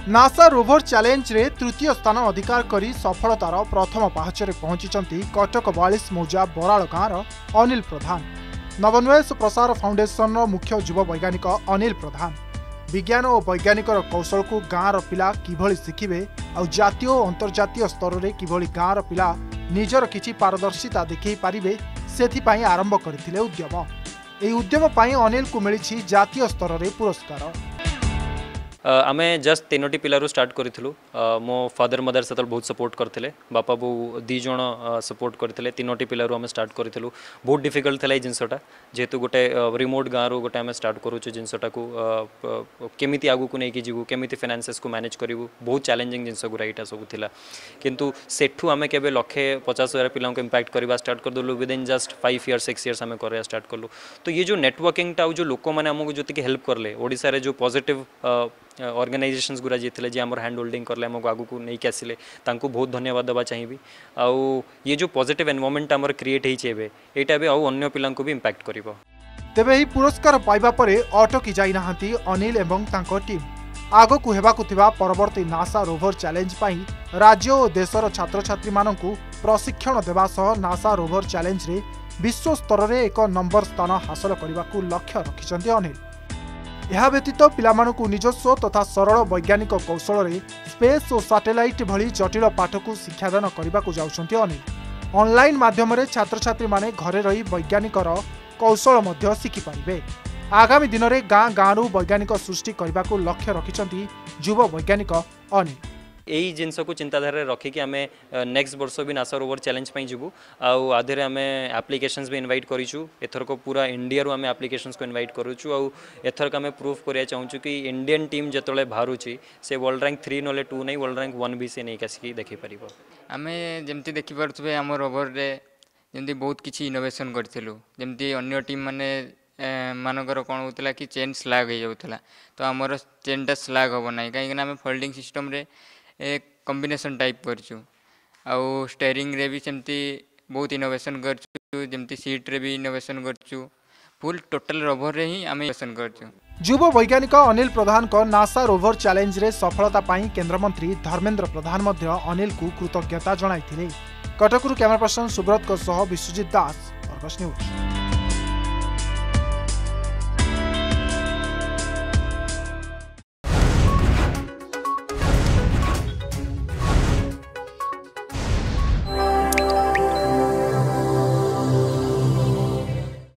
NASA rover challenge रे तृतीय स्थान अधिकार करी सफलतार प्रथम पाहचरे पहुंची कटक 42 मौजा बराल गाँव अनिल प्रधान। नवोन्मेष प्रसार फाउंडेशन मुख्य युव वैज्ञानिक अनिल प्रधान विज्ञान और वैज्ञानिक कौशल को गाँव पिला किभली शिखिबे आ जातीय और अंतर्जातीय स्तर में किभली गाँव पिला निजर किछि पारदर्शिता देखै पारिबे सेथिपाई आरंभ करथिले उद्यम। एही उद्यम पाई अनिल को मिली जातीय स्तर में पुरस्कार। आमे जस्ट तीनोटी पिलारू स्टार्ट करूँ। मो फादर मदर से बहुत सपोर्ट करते, बापा बो दी जण सपोर्ट करते। तीनोटी पिलारू आमे स्टार्ट करूँ। बहुत डिफिकल्ट था जिनसटा जेहेतु गोटे रिमोट गाँव गोटे आमे स्टार्ट करूँ जिनसटा को केमिति आगु को नहीं जीवु केमिति फाइनेंसेस को मैनेज करूँ बहुत चैलेंजिंग जिनस गुरा यहाँ सब थिला किंतु सेठू आमे केबे 150,000 पिलाओं को इम्पैक्ट करवा स्टार्ट कर देलु विदिन जस्ट 5 years 6 years आमे करवा स्टार्ट करलु। तो ये जो नेटवर्किंग टा जो लोक मैंने आमको जो हेल्प करले ओडिशा रे जो पॉजिटिव ऑर्गेनाइजेशंस गुरा जीते जी आम हैंड होल्डिंग करले आमको आगु को नहीं आसिले तांको बहुत धन्यवाद देवा चाहिए। आउ ये जो पॉजिटिव एनवायरनमेंट आमर क्रिएट होइछे एटा भी आउ अन्य पिलां को भी इम्पैक्ट करिवो। तेबे ही पुरस्कार पाइबा परे अटकी जाई नाहंती अनिल एवं तांको टीम। आगकु हेबाकु थिबा परवर्ती नासा रोवर चैलेंज पई राज्य और देशर छात्र छात्री मानकु प्रशिक्षण देवा सह नासा रोवर चैलेंज रे विश्व स्तर रे एक नंबर स्थान हासिल करने लक्ष्य रखिछन्ती अनिल। यह व्यतीत पिलामानकु निजस्व तथा सरल वैज्ञानिक कौशल रे स्पेस और सैटेलाइट भली जटिल पाठ को शिक्षादान करने को जाउछन्ती अनिल। ऑनलाइन माध्यम रे छात्र छात्री माने घरे रही वैज्ञानिकर कौशल मध्य शिखि पारिबे। आगामी दिन में गाँ गाँव वैज्ञानिक सृष्टि करने को लक्ष्य रखिछन्ती युव वैज्ञानिक अनिल। यही जिनस को चिंताधारा रखिकी आम नेक्स्ट वर्ष भी नासा रोवर चैलेंज पे जीवु आधे आम एप्लिकेशंस भी इनवाइट करूँ। एथर को पूरा इंडिया रू आम एप्लिकेशंस को इनवाइट करूँ आउ एथर आम प्रूफ करिया चाहूँ कि इंडियन टीम जिते बाहर से वर्ल्ड रैंक 3 ना 2 नहीं वर्ल्ड रैंक 1 भी से नहीं आसिक देखी पार। आम जमी देखिपे आम रोवर जमी बहुत किसी इनोवेशन करूँ जमी अन्य टीम माने मानकर कौन होता कि चेन स्लाग हो जाता तो आमर चेनटा स्लाग हम ना कहीं आम फोल्डिंग सिस्टम रे एक कॉम्बिनेशन टाइप करूँ स्टेयरिंग रे भी सेमती बहुत इनोवेशन करमती सीट रे भी इनोवेशन करूँ फुल टोटल रोवर रे ही आम इनोवेशन करूँ। युव वैज्ञानिक अनिल प्रधान को नासा रोवर चैलेंज रे सफलता पाई केंद्र मंत्री धर्मेंद्र प्रधान मध्य अनिल को कृतज्ञता जणाइथिले। कटकरू कैमरा पर्सन सुब्रत को सह विश्वजीत दास, अर्गस न्यूज।